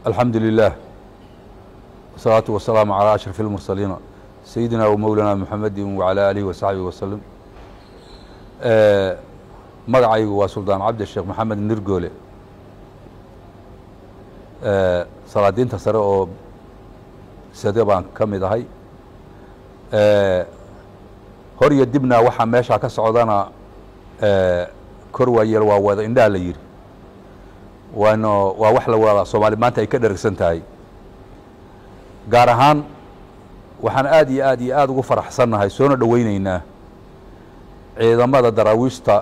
الحمد لله والصلاة والسلام على أشرف المرسلين سيدنا ومولانا محمد وعلى آله وصحبه وسلم. مقعي وسلطان عبد الشيخ محمد النرجولي صلادين تسرع سدبان كميد هاي هوري دبنا وحا ماشا كسعودانا كروة يلوا وذا إندا لير وانه ووحلا ولا صومالي ما انت يكدر سنتاي غارهان waxaan aad iyo aad ugu faraxsanahay soo dhaweynayna ciidamada daraawiishta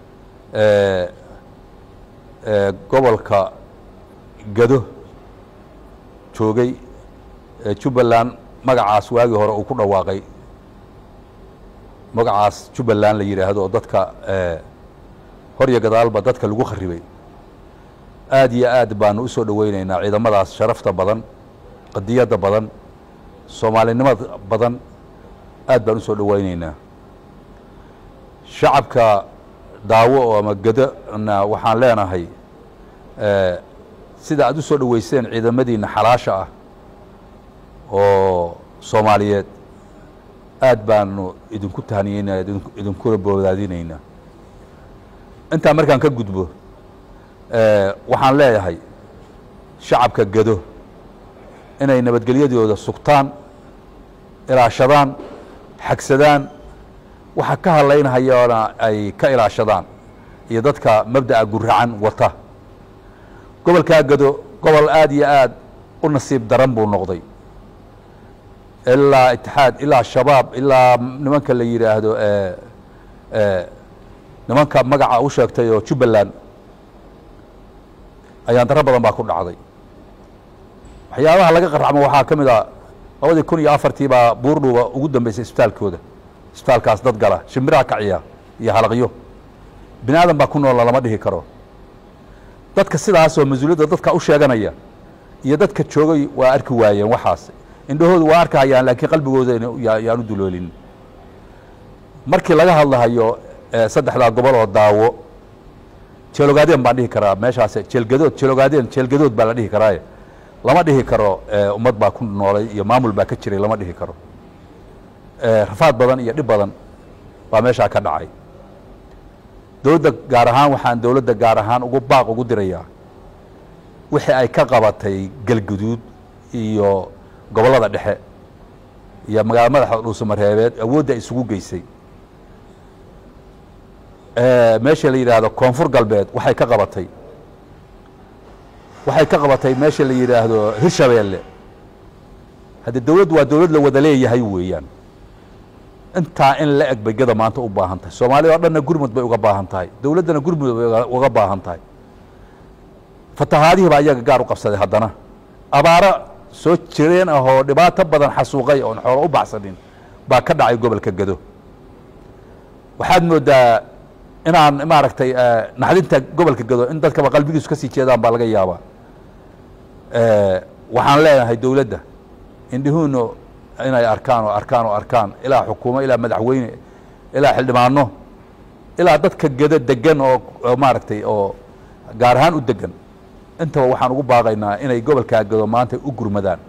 gobolka Gado joogay Jubbaland magacaas waagi hore uu ku dhawaaqay magacaas Jubbaland la yiraahdo dadka hor iyo gadaalba dadka lagu kharibay aad iyo aad baan u soo dhaweynayna ciidamadaas sharafta badan qadiyada badan Soomaalinimada badan aad baan u soo dhaweynaynaa shacabka daawo ama gadana waxaan leenahay sida aad u soo dhaweyseen ciidamadiina xalaasha ah oo Soomaaliyeed aad baan idinku tahniyeynaa idinku boodadinaynaa inta markaan ka gudbo waxaan leeyahay shacabka Gado inay nabadgelyadooda sugtaan ilaashadaan xagsadaan waxa ka haleynayana ay ka ilaashadaan iyo dadka mabda'a guracan wata gobolka Gado gobol aad iyo aad u nasiib daran buu noqday ilaa itixaad ilaa shabaab ilaa nimanka la yiraahdo nimanka magaca u sheegtay oo Jubbaland ayaan dara badan baa ku dhacday waxyaabaha laga qarxamo waxaa kamid ah 2004 baa buurdhuba ugu dambeysay isbitaalkaas dad gala shimbiraha kaciya iyo halaqyo binaadan baa ku nool lama dhihi karo dadka sidaas oo mas'uuliyadda dadka u sheeganaya iyo dadka joogay waa arki waayeen waxaas indhahoodu waa arkayaan laakiin qalbigooda yaanu duloolin markii laga hadlayo saddexda gobol oo daawo jeelgaadeen baan dhihi karaa meeshaas jeelgadood baa la dhihi karaa lama dhihi karo ummad baa ku noolay iyo maamul baa ka jiray lama dhihi karo rafaad badan iyo dhib badan baa meesha ka dhacay dawladda gaar ahaan waxaan dawladda gaar ahaan ugu baaq ugu dirayaa wixii ay ka qabatay galguduud iyo gobolada dhexe iyo magaalada madaxda Dhuusamareebeed awoodda isugu geysay meesha la yiraahdo koonfur galbeed waxay ka qabatay meesha la yiraahdo Hirshabeelle hadda dawladdu waa dawlad la wada leeyahay weeyaan inta in la eg bagada maanta u baahan tahay Soomaaliya oo dhanna gurmud bay uga baahan tahay dawladana gurmud bay uga baahan tahay fatahaadihi baa iyaga gaar u qabsaday haddana abaara soo jireen oo dhibaato badan xasuuqay oo xoolo u baxsadin baa ka dhacay gobolka Gado waxaad moodaa inaan maaragtay naxdinta gobolka Gado in dadka qalbigiisu ka sii jeedaan baa laga yaabaa waxaan leenahay dawladda indhuhuno inay arkaan ilaa xukuumo ilaa madaxweyne ilaa xildhibaano ilaa dadka Gado degan oo maaragtay oo gaar ahaan u degan intaba waxaan ugu baaqaynaa inay gobolka Gado maanta u gurmadaan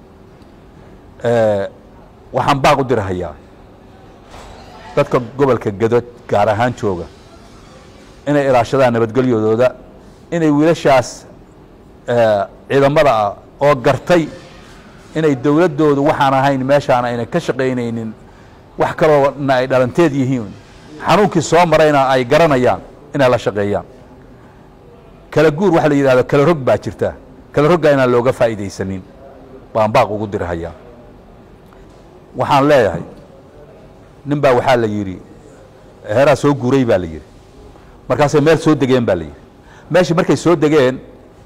waxaan baaq u dirahayaa dadka gobolka Gado gaar ahaan jooga inay ilaashadaan nabadgelyadooda inay wiilashaas ciidamada oo gartay inay dawladoodu waxaan ahayn meeshaan ay ka shaqeynaynin wax kale oo ay dhalanteed yihiin xanuunkii soo marayna ay garanayaan inay la shaqeeyaan kala guur waxa la yiraahdo kala rog baa jirta kala rogga inaan looga faa'iideysanin baan baaq ugu dirahayaa waxaan leeyahay nin baa waxa la yiri heeraa soo guuray baa la yiri markaas meel soo degeen baa la yiri meeshii markay soo degeen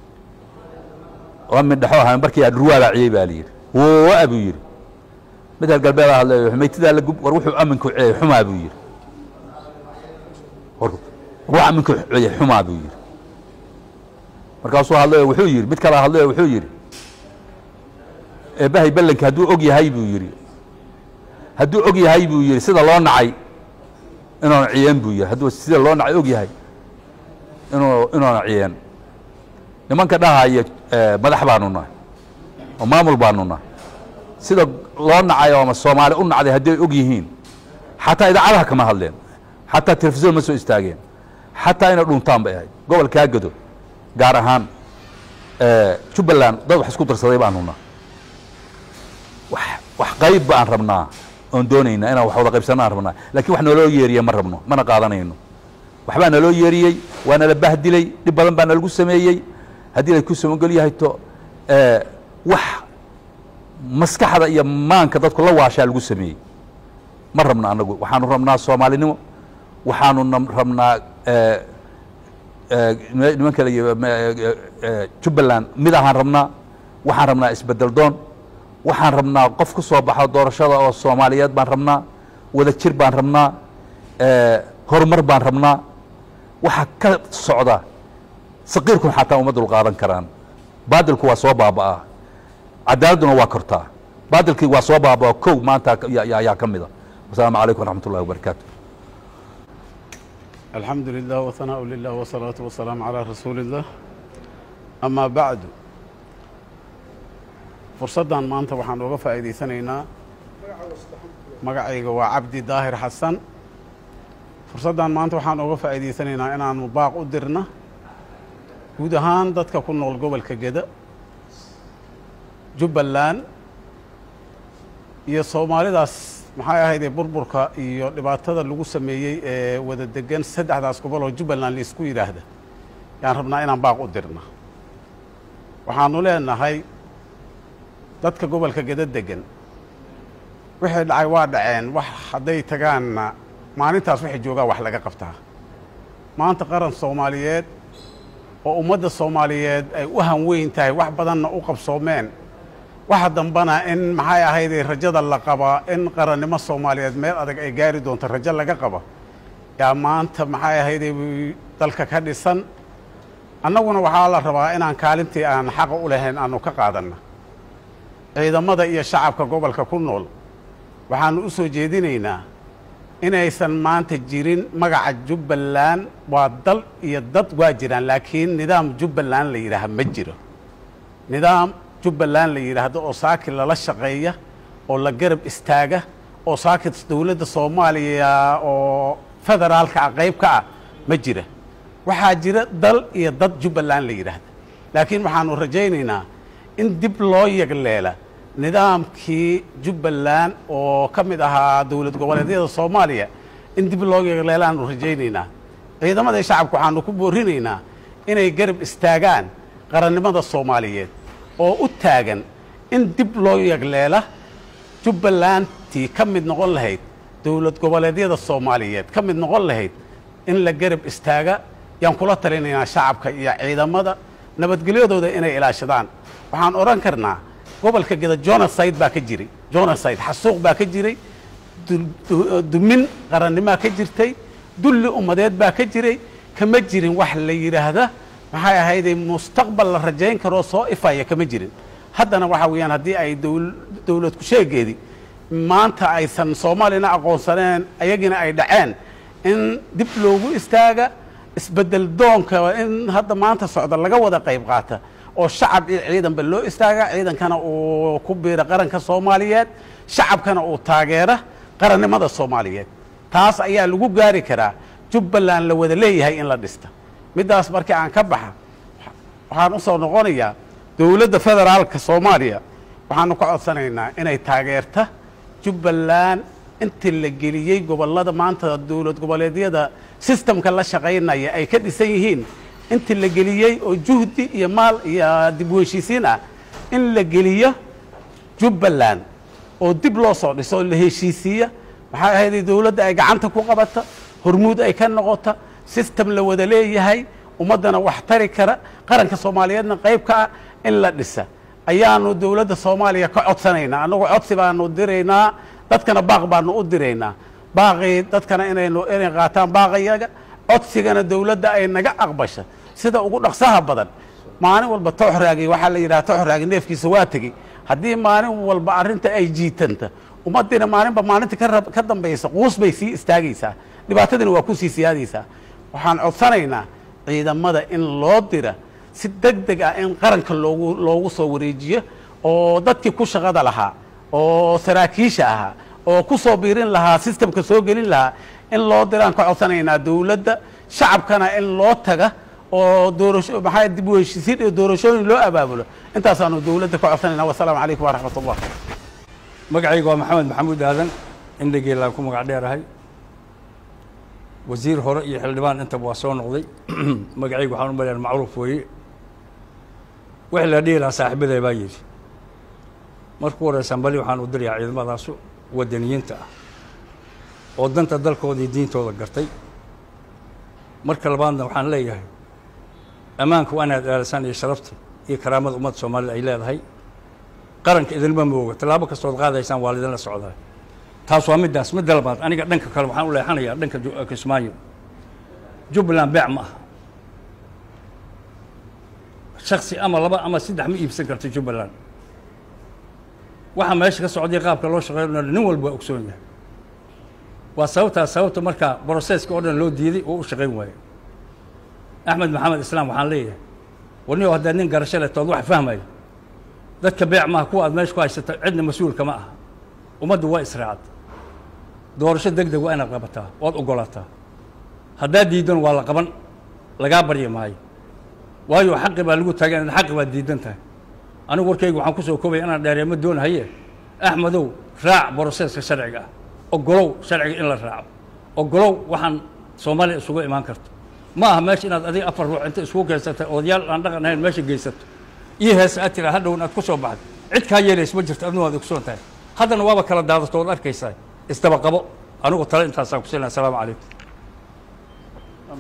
oo mid dhaxo ahaan markii ruwaala ciyay baa la yiri oo abu yiri mid galbeed ah leeyahay xumaytida la gub war wuxuu aminku ciyay xumaa buu yiri war aminku ciyay xumaa buu yiri markaas wuxuu yiri mid kale hadlay wuxuu yiri eebahay ballanka haduu og yahay buu yiri sida loo nacay inuu ciyeen buu yiri haduu sida loo nacay og yahay inuu ciyeen nimanka dhahaya madax baanu nahay oo maamul baanu nahay sida loo nacayo ama Soomaali u nacday haddii ay og yihiin xataa idaacadaha kama hadleen xataa telefisyon ma soo istaageen xataa inay dhuntaan bay ahayd gobolka Gado gaar ahaan Jubbaland dad wax isku darsaday baanu nahay wax qayb baan rabnaa oon doonaynaa inaan wax wada qaybsanaan rabnaa laakiin wax naloo yeeriye ma rabno mana qaadanayno waxbaa naloo yeeriyey waana la bahdilay dhib badan baa nalagu sameeyey haddii ay ku samogol yahay to wax maskaxda iyo maanka dadku la waashaa lagu sameeyey ma rabno anagu waxaanu rabnaa Soomaalinimo waxaanu rabnaa nimanka Jubbaland mid ahaan rabnaa waxaan rabnaa isbedel doon waxaan rabnaa qof ku soo baxo doorashada oo Soomaaliyeed baan rabnaa wada jir baan rabnaa horumar baan rabnaa waxa ka socda saqiirku xataa uma dul qaadan karaan baadilku waa soo baabaa cadaaladuna waa kortaa baadilkii waa soo baabaa kow maanta yaa kamida assalaamu calaykum waraxmatullahi wabarakaatu الحمد لله وثناء لله والصلاة والسلام على رسول الله أما بعد فرصدان maanta waxaan uga faa'iideysanaynaa magacayga waa Cabdi Daahir Xasan fursaddan maanta waxaan uga faa'iideysanaynaa inaan baaq u dirna guud ahaan dadka ku nool gobolka Gada Jubbaland iyo Soomaalidaas maxay ahayd burburka iyo dhibaatada lagu sameeyay ee wada degan saddexdaas gobol oo Jubbaland la isku yiraahdo yaan rabnaa inaan baaq u dirna waxaanu leenahay dadka gobolka Gada degan wixii dhacay waa dhaceen wax haday tagaan maalintaas wixii jooga wax laga qabtaa maanta qaran Soomaaliyeed oo ummadda Soomaaliyeed ay u hanweyn tahay wax badan u qabsoomeen waxa dambana in maxay ahayd rajada la qaba in qarannimo Soomaaliyeed meel adag ay gaari doonto rajo laga qaba yaa maanta maxay ahayd dalka ka dhisan annaguna waxaa la rabaa inaan kaalintii aan xaq u lahayn aanu ka qaadanno ciidamada iyo shacabka gobolka ku nool waxaanu u soo jeedinaynaa inaysan maanta jirin magaca Jubbaland waa dal iyo dad waa jiraan laakiin nidaam Jubbaland la yiraahdo ma jiro nidaam Jubbaland la yiraahdo oo saaki lala shaqeeya oo la garab istaaga oo saaki dawladda Soomaaliya oo federaalka qayb ka ah ma jira waxaa jira dal iyo dad Jubbaland la yiraahdo laakiin waxaanu rajaynaynaa in dib loo yagleela nidaamkii Jubbaland oo ka mid ahaa dawlad goboleedyada Soomaaliya in dib loo yagleelaanu rajaynaynaa ciidamada shacabku waxaanu ku boorinaynaa inay garab istaagaan qarannimada Soomaaliyeed oo u taagan in dib loo yagleela Jubbaland tii ka mid noqon lahayd dawlad goboleedyada Soomaaliyeed ka mid noqon lahayd in la garab istaaga yaan kula talinaynaa shacabka iyo ciidamada nabadgelyadooda inay ilaashadaan waxaan oran karnaa gobolka Gada genocide baa ka jiray genocide xasuuq baa ka jiray dumin qarannimo ka jirtay dulli ummadeed baa ka jiray kama jirin wax la yiraahdo maxay ahayd mustaqbal la rajayn karo soo ifaya kama jirin haddana waxa weeyaan haddii ay dawlad ku sheegeedi maanta aysan Soomaalina aqoonsaneen ayagina ay dhaceen in dib loogu istaaga isbedel doonka in hadda maanta socda laga wada qayb qaata oo shacab iyo ciidanba loo istaaga ciidankana uu ku biira qaranka Soomaaliyeed shacabkana uu taageera qarannimada Soomaaliyeed taas ayaa lagu gaari karaa Jubbaland la wada leeyahay in la dhista midaas markii aan ka baxa waxaan u soo noqonayaa dawladda federaalka Soomaaliya waxaanu ka codsanaynaa inay taageerta Jubbaland intii la geliyay gobolada maanta dawlad goboleedyada systemka la shaqeynaya ay ka dhisan yihiin intii la geliyay oo juhdi iyo maal iyo dib u heshiisiin ah in la geliyo Jubbaland oo dib loo soo dhiso la heshiisiya waxay ahayd dawladda ay gacanta ku qabata hormuud ay ka noqota system la wada leeyahay ummadana wax tari kara qaranka Soomaaliyeedna qayb ka ah in la dhisa ayaanu dawladda Soomaaliya ka codsanaynaa anagu codsi baanu diraynaa dadkana baaq baanu u diraynaa baaqi dadkana inay qaataan baaqayaga codsigana dawladda ay naga aqbasho sida ugu dhaqsaha badan maalin walba tooxraagay waxa la yiraahdo tooxraagay neefkiisa waa tagay haddii maalin walba arinta ay jiitanta ummadina maalinba maalinta ka dambaysa quus bay sii istaagaysaa dhibaatadina waa ku sii siyaadaysaa waxaan codsanaynaa ciidamada in loo dira si degdeg ah in qaranka loogu soo wareejiyo oo dadkii ku shaqada lahaa oo saraakiisha ahaa oo ku soo biirin lahaa systemka soo gelin lahaa in loo diraan ka codsanaynaa dawladda shacabkana in loo taga oo doorasho maxaa dib u heshiisiin iyo doorashooyin loo abaabulo intaasaanu dawladda ka codsanaynaa wasalaamu calaykum waraxmatullah magacayga waa maxamed maxamuud aadan indhageelaan ku magac dheerahay wasiir hore iyo xildhibaan intaba waa soo noqday magacayga waxaan u maleeyaa macruuf weeye wixii la dhihi lahaa saaxiibaday baa yidhi markuu horeysan bali waxaan u dirayaa ciidamadaasu wadaniyiinta ah oo danta dalkooda iyo diintooda gartay marka labaadna waxaan leeyahay ammaanka waa inaad ilaalisaan iyo sharafta iyo karaamada ummadda soomaalida ay leedahay qaranka idinma mooga tallaabo kastood qaadaysaan waa lidinla socdaa taas waa middaas midda labaad aniga dhanka kale waxaan u leexanayaa dhanka kismaayo jubbaland beec ma aha shaksi ama laba ama saddex ma iibsan karto jubbaland waxaa meesha ka socday qaabka loo shaqeeyo nin walba waa ogsoon yahay waa sababta markaa broseska oo dhan loo diiday oo u shaqayn waayo axmed maxamed islaam waxaan leeyahay warniyo haddaad nin garasho leh tood wax fahmayo dadka beec maaha kuwa aad meesha ku haysata cidna mas-uulka ma aha ummaddu waa israacad doorasho degdeg waa inaad qabataa waad ogolaataa haddaad diidan waa la qaban lagaa baryi maayo waayo xaqi baa lagu taagan inaad xaqi baad diidan tahay anigu warkayga waxaan ku soo koobaya inaan dheereeyo ma doonahaye axmedow raac broseska sharciga ah ogolow sharciga in la raaco ogolow waxaan soomaaliya isugu imaan karto ma aha meesha inaad adiga afar ruux inta isugu geysatay odayaal aan dhaqan ahayn meesha geysato iyo hees aad tiraa hadhow inaad ku soo baxdo cid kaa yeelays ma jirto adna waad ogsoon tahay haddana waaba kala daadato ood arkaysaa isdaba qabo anigu tale intaasaan ku siinaya asalaamu calaykum